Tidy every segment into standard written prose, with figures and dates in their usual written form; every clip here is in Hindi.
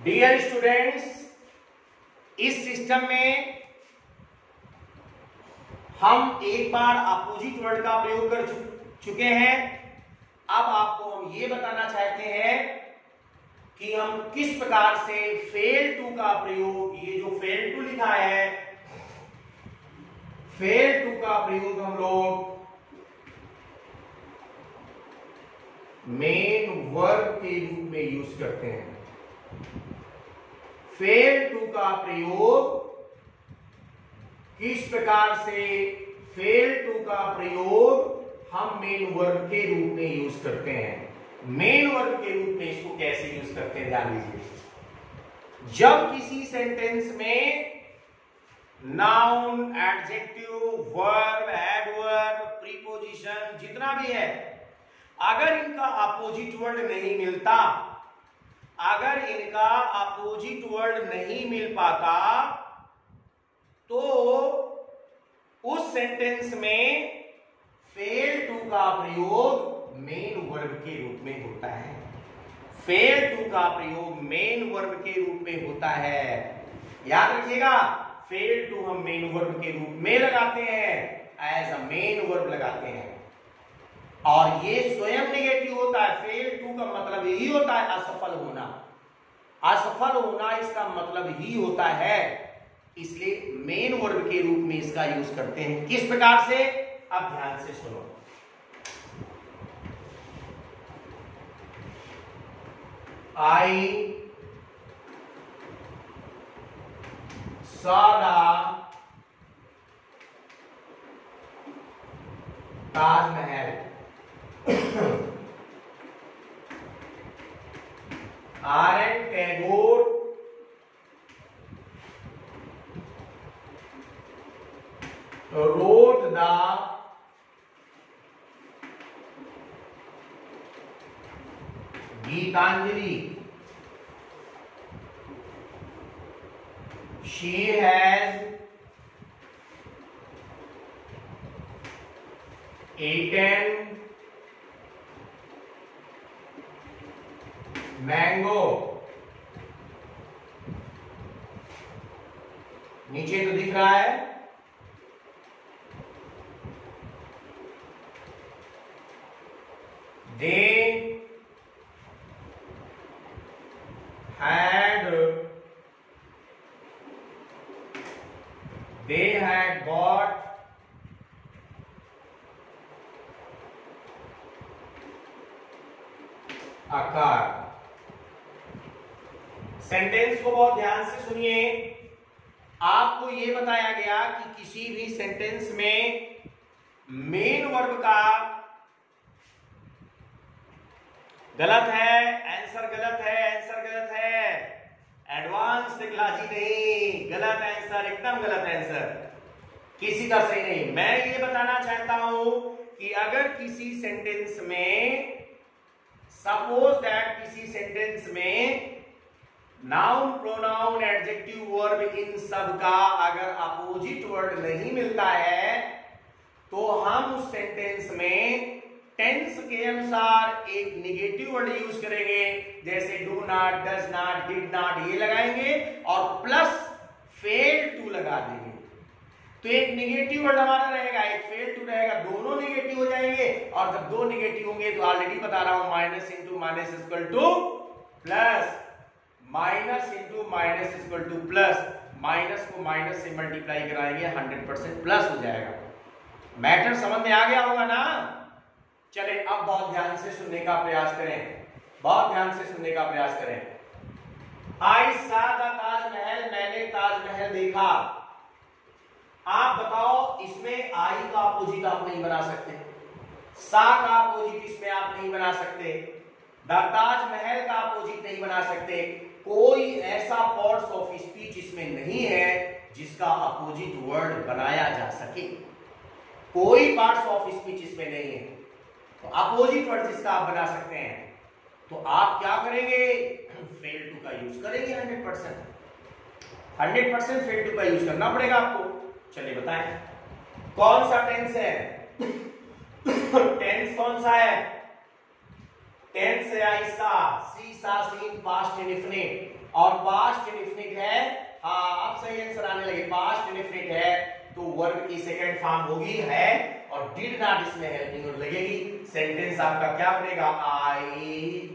डियर स्टूडेंट्स, इस सिस्टम में हम एक बार अपोजिट वर्ड का प्रयोग कर चुके हैं। अब आपको हम ये बताना चाहते हैं कि हम किस प्रकार से फेल टू का प्रयोग, ये जो फेल टू लिखा है, फेल टू का प्रयोग हम लोग मेन वर्ब के रूप में यूज करते हैं। फेल टू का प्रयोग किस प्रकार से, फेल टू का प्रयोग हम मेन वर्ब के रूप में यूज करते हैं। मेन वर्ब के रूप में इसको कैसे यूज करते हैं ध्यान दीजिए। जब किसी सेंटेंस में noun, adjective, verb, adverb, preposition जितना भी है, अगर इनका अपोजिट वर्ड नहीं मिलता, अगर इनका अपोजिट वर्ड नहीं मिल पाता, तो उस सेंटेंस में फेल टू का प्रयोग मेन वर्ब के रूप में होता है। फेल टू का प्रयोग मेन वर्ब के रूप में होता है। याद रखिएगा, फेल टू हम मेन वर्ब के रूप में लगाते हैं, एज अ मेन वर्ब लगाते हैं, और ये स्वयं नेगेटिव होता है। फेल टू का मतलब यही होता है असफल होना। असफल होना इसका मतलब ही होता है, इसलिए मेन वर्ब के रूप में इसका यूज करते हैं। किस प्रकार से, अब ध्यान से सुनो। आई saw the Taj Mahal. R.N. Tagore wrote the Gitanjali. She has eaten mango. नीचे तो दिख रहा है, they had got a car. Sentence को बहुत ध्यान से सुनिए। आपको यह बताया गया कि किसी भी सेंटेंस में मेन वर्ब का गलत है, आंसर गलत है, आंसर गलत है, एडवांस टेक्नोलॉजी नहीं, गलत आंसर, एकदम गलत आंसर, किसी का सही नहीं। मैं ये बताना चाहता हूं कि अगर किसी सेंटेंस में, सपोज दैट किसी सेंटेंस में नाउन, प्रोनाउन, एडजेक्टिव, वर्ब, इन सब का अगर अपोजिट वर्ड नहीं मिलता है, तो हम उस सेंटेंस में टेंस के अनुसार एक नेगेटिव वर्ड यूज करेंगे, जैसे do not, does not, did not, ये लगाएंगे और प्लस फेल टू लगा देंगे। तो एक नेगेटिव वर्ड हमारा रहेगा, एक फेल टू रहेगा, दोनों नेगेटिव हो जाएंगे। और जब दो नेगेटिव होंगे तो ऑलरेडी बता रहा हूं, minus into minus equal to plus, minus into minus equal to plus, minus को माइनस से मल्टीप्लाई कराएंगे, 100% प्लस हो जाएगा। मैटर समझ में आ गया होगा ना? चले अब बहुत ध्यान से सुनने का प्रयास करें, बहुत ध्यान से सुनने का प्रयास करें। आई सा द ताजमहल, मैंने ताजमहल देखा। आप बताओ, इसमें आई का अपोजिट आप नहीं बना सकते, सा का अपोजिट इसमें आप नहीं बना सकते, द ताजमहल का अपोजिट नहीं बना सकते। कोई ऐसा पार्ट्स ऑफ स्पीच इसमें नहीं है जिसका अपोजिट वर्ड बनाया जा सके। कोई पार्ट्स ऑफ स्पीच इसमें नहीं है, तो अपोजिट वर्ड जिसका आप बना सकते हैं, तो आप क्या करेंगे? फेल टू का यूज करेंगे। 100% फेल टू का यूज करना पड़ेगा आपको। चलिए बताएं, कौन सा टेंस है? टेंस कौन सा है? टेंस है आई saw, see saw seen past indefinite, और पास्ट इंडेफिनिट है, हाँ अब सही आंसर आने लगे, पास्ट इंडेफिनिट है तो वर्ब की सेकंड फॉर्म होगी है, और डिड नॉट इसमें हेल्पिंग वर्ब लगेगी। सेंटेंस आपका क्या बनेगा, आई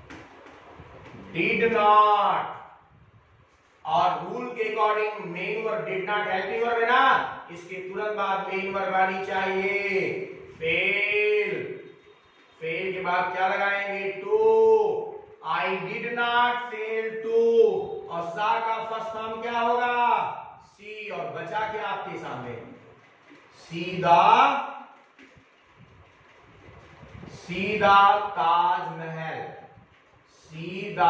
डिड नॉट, और रूल के according main verb did not helping verb है ना, इसके तुरंत बाद मेन वर्ब आनी चाहिए, फेल, फेल के बाद क्या लगाएंगे, to, I did not fail to, और सा का फर्स्ट फॉर्म क्या होगा, सी, और बचा क्या आपके सामने, सीधा, सीधा ताजमहल, सीधा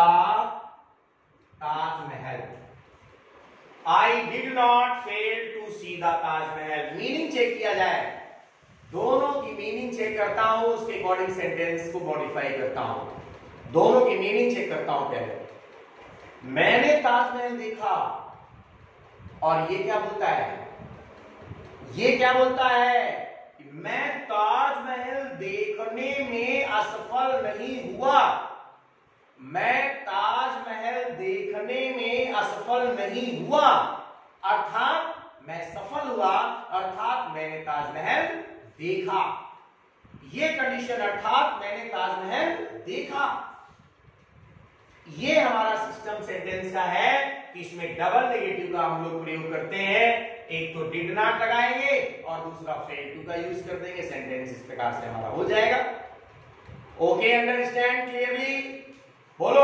Taj Mahal. I did not fail to see the Taj Mahal. Meaning check किया जाए, दोनों की मीनिंग चेक करता हूं, उसके अकॉर्डिंग सेंटेंस को मॉडिफाई करता हूं, दोनों की मीनिंग चेक करता हूं। पहले मैंने ताजमहल देखा, और ये क्या बोलता है, ये क्या बोलता है, मैं ताजमहल देखने में असफल नहीं हुआ, मैं ताजमहल देखने में असफल नहीं हुआ, अर्थात मैं सफल हुआ, अर्थात मैंने ताजमहल देखा, ये कंडीशन, अर्थात मैंने ताजमहल देखा। ये हमारा सिस्टम सेंटेंस का है कि इसमें डबल नेगेटिव का हम लोग प्रयोग करते हैं, एक तो डिड नॉट लगाएंगे और दूसरा फेल टू का यूज कर देंगे, सेंटेंस इस प्रकार से हमारा हो जाएगा। ओके, अंडरस्टैंड क्लियरली, बोलो।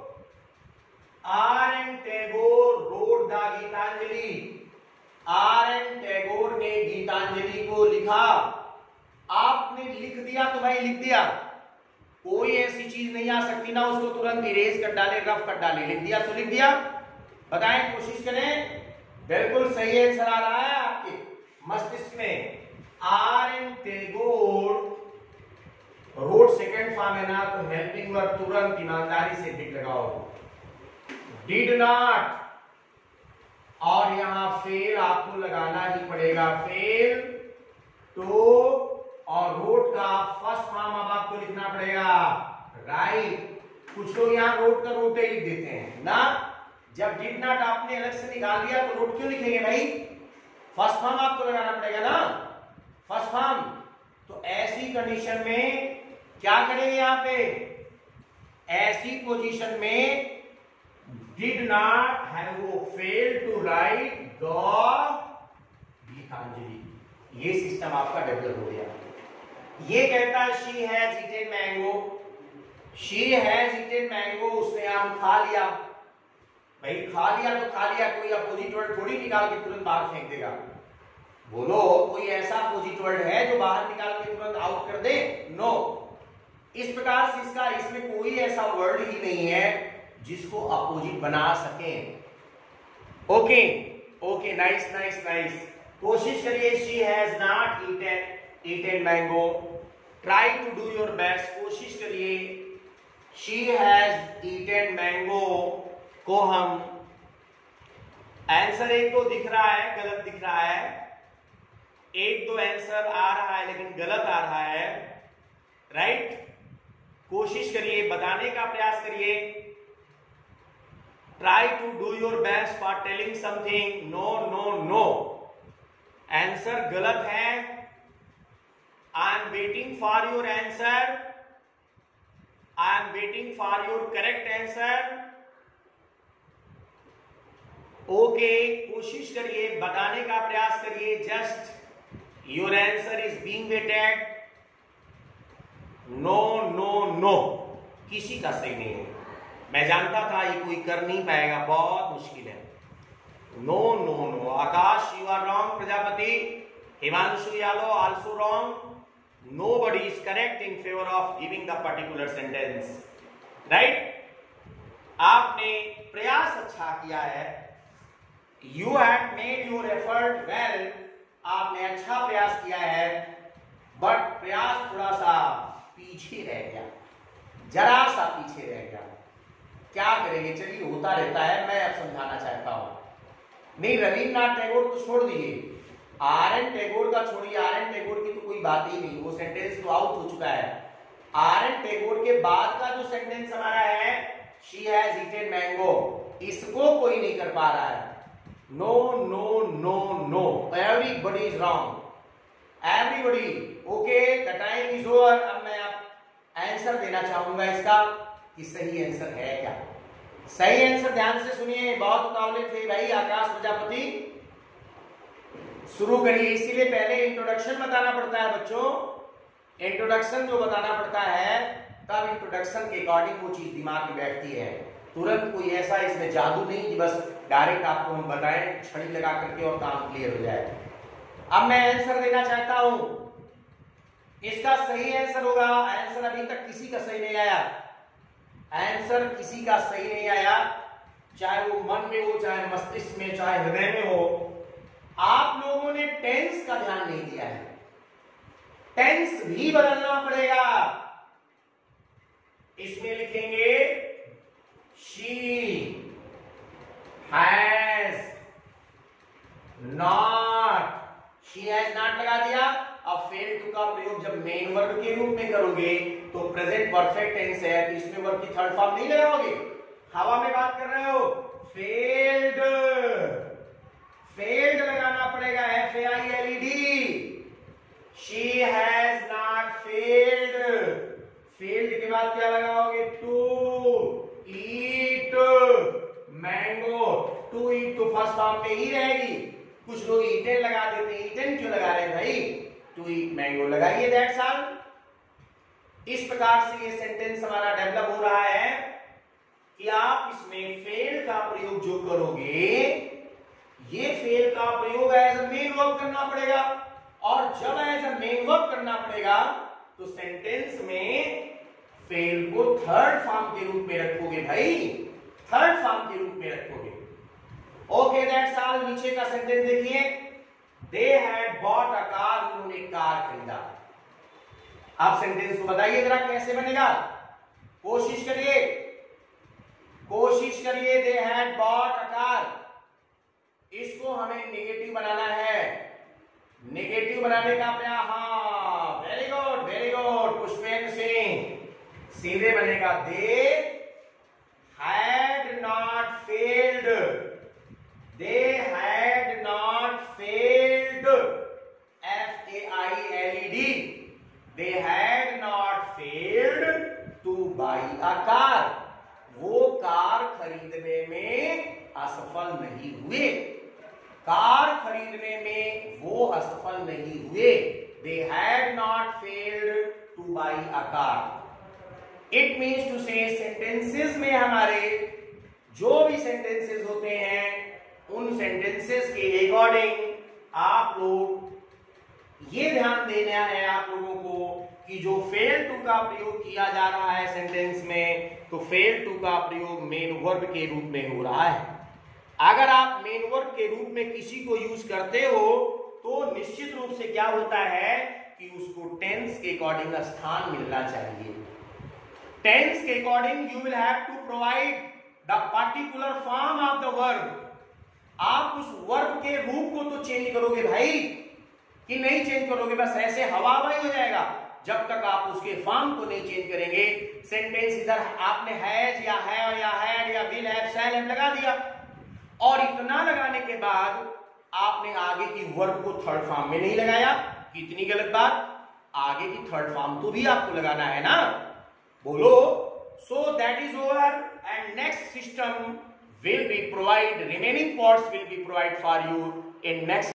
R N Tagore wrote the Gitanjali, R N Tagore ने गीतांजलि को लिखा, आपने लिख दिया तो भाई लिख दिया, कोई ऐसी चीज नहीं आ सकती ना उसको तुरंत इरेज कर डाले, रफ कर डाले, लिख दिया तो लिख दिया। बताएं, कोशिश करें, बिल्कुल सही आंसर आ रहा है आपके मस्तिष्क में। R N Tagore wrote second form है ना, तो हेल्पिंग वर्ब तुरंत ईमानदारी से डिड लगाओ, डिड नॉट, और यहां फेल आपको लगाना ही पड़ेगा, फेल टू, और रोड का फर्स्ट फॉर्म अब आपको लिखना पड़ेगा, राइट। कुछ लोग यहां रोड का रोड ही लिख देते हैं ना, जब डिड नॉट आपने अलग से निकाल दिया तो रोड क्यों लिखेंगे भाई, फर्स्ट फॉर्म आपको लगाना पड़ेगा ना, फर्स्ट फॉर्म। तो ऐसी कंडीशन में क्या करेंगे, यहां पे ऐसी पोजीशन में did not have failed to write the Gitanjali, ये सिस्टम आपका डेवलप हो गया। ये कहता है she has eaten mango, she has eaten mango, उसने आम खा लिया, भाई खा लिया तो खा लिया, कोई अपोजिट वर्ड थोड़ी निकाल के तुरंत बाहर फेंक देगा, बोलो कोई ऐसा अपोजिट वर्ड है जो बाहर निकाल के तुरंत आउट कर दे, नो। इस प्रकार से इसका, इसमें कोई ऐसा वर्ड ही नहीं है जिसको अपोजिट बना सके। Okay okay, nice nice nice, कोशिश करिए, she has not eaten mango, try to do your best, कोशिश करिए, शी हैज ईटेन मैंगो को हम, आंसर एक तो दिख रहा है, गलत दिख रहा है, एक तो आंसर आ रहा है लेकिन गलत आ रहा है, राइट। कोशिश करिए, बताने का प्रयास करिए, try to do your best for telling something, no no no, answer गलत है, I am waiting for your answer, I am waiting for your correct answer. Okay, कोशिश करिए, बताने का प्रयास करिए, just your answer is being waited, no no no, किसी का सही नहीं है, मैं जानता था ये कोई कर नहीं पाएगा, बहुत मुश्किल है, no no no. Akash you are wrong, Prajapati, Himanshu Yadav also wrong, nobody is correct in favor of giving the particular sentence, right। आपने प्रयास अच्छा किया है, you had made your effort well, आपने अच्छा प्रयास किया है, बट प्रयास थोड़ा सा पीछे रह गया, जरा सा पीछे रह गया, क्या करेंगे, चलिए होता रहता है, मैं अब समझाना चाहता हूं। नहीं, रविन्द्रनाथ टैगोर तो छोड़ दीजिए, आर एन टैगोर का छोड़िए, आर एन टैगोर की तो कोई बात ही नहीं, वो सेंटेंस तो आउट हो चुका है। आर.एन. टैगोर के बाद का जो सेंटेंस हमारा है, शी हैज ईटेन मैंगो, इसको कोई नहीं कर पा रहा है। No no no no, everybody is wrong, everybody. Okay, the time is over. अब मैं आप आंसर देना चाहूंगा इसका कि सही आंसर है क्या। सही आंसर ध्यान से सुनिए, बहुत उतावले थे भाई आकाश प्रजापति। शुरू करिए। इसीलिए पहले इंट्रोडक्शन बताना पड़ता है बच्चों, इंट्रोडक्शन जो बताना पड़ता है, तब इंट्रोडक्शन के अकॉर्डिंग वो चीज दिमाग में बैठती है। तुरंत कोई ऐसा इसमें जादू नहीं कि बस डायरेक्ट आपको हम बताएं छड़ी लगा करके और काम क्लियर हो जाए। अब मैं आंसर देना चाहता हूं, इसका सही आंसर होगा, आंसर अभी तक किसी का सही नहीं आया, आंसर किसी का सही नहीं आया, चाहे वो मन में हो, चाहे मस्तिष्क में, चाहे हृदय में हो। आप लोगों ने टेंस का ध्यान नहीं दिया है, टेंस भी बदलना पड़ेगा। इसमें लिखेंगे she has not, she has not लगा दिया। अब फेल टू का प्रयोग जब मेन वर्ब के रूप में करोगे तो प्रेजेंट परफेक्ट टेंस है, तो इसमें वर्ब की थर्ड फॉर्म नहीं लगाओगे, हवा में बात कर रहे हो। फेल्ड, फेल्ड लगाना पड़ेगा, FAILED। She has not failed, failed के बाद क्या लगाओगे, to eat mango. To eat तो फर्स्ट फॉर्म में ही रहेगी, कुछ लोग ईटन लगा देते हैं, ईटन क्यों लगा रहे हैं भाई, टू ईट मैंगो लगाइए, दैट्स ऑल। इस प्रकार से ये सेंटेंस हमारा डेवलप हो रहा है कि आप इसमें फेल का प्रयोग जो करोगे, ये फेल का प्रयोग एज अ मेन वर्ब करना पड़ेगा, और जब एज अ मेन वर्ब करना पड़ेगा तो सेंटेंस में फेल को थर्ड फॉर्म के रूप में रखोगे भाई, थर्ड फॉर्म के रूप में रखोगे। Okay, that's all. नीचे का सेंटेंस देखिए, they had bought a car, उन्होंने कार खरीदा। आप सेंटेंस को बताइए जरा कैसे बनेगा, कोशिश करिए, कोशिश करिए। They had bought a car, इसको हमें नेगेटिव बनाना है, नेगेटिव बनाने का प्रयास। हाँ, very good, very good Pushpendra Singh. सीधे बनेगा they had not failed, they had not failed, FAILED, they had not failed to buy a car, वो कार खरीदने में असफल नहीं हुए, कार खरीदने में वो असफल नहीं हुए। They had not failed to buy a car. It means to say sentences में हमारे जो भी sentences होते हैं, उन sentences के अकॉर्डिंग आप लोग ये ध्यान देना है आप लोगों को कि जो fail to का प्रयोग किया जा रहा है सेंटेंस में, तो fail to का प्रयोग मेन वर्ब के रूप में हो रहा है। अगर आप मेन वर्ब के रूप में किसी को यूज करते हो तो निश्चित रूप से क्या होता है कि उसको टेंस के अकॉर्डिंग स्थान मिलना चाहिए। टेंस के according you will have to provide the particular form of the verb. आप उस वर्ब के रूप को तो चेंज करोगे भाई, कि नहीं चेंज करोगे, बस ऐसे हवा हवाई हो जाएगा। जब तक आप उसके फॉर्म को नहीं चेंज करेंगे, सेंटेंस इधर आपने हैज या है या हैड या विल हैव शैल हैव लगा दिया, और इतना लगाने के बाद आपने आगे की वर्ब को थर्ड फॉर्म में नहीं लगाया, कितनी गलत बात। आगे की थर्ड फॉर्म तो भी आपको लगाना है ना, बोलो। So that is over and next system will be provide, remaining parts will be provide for you in next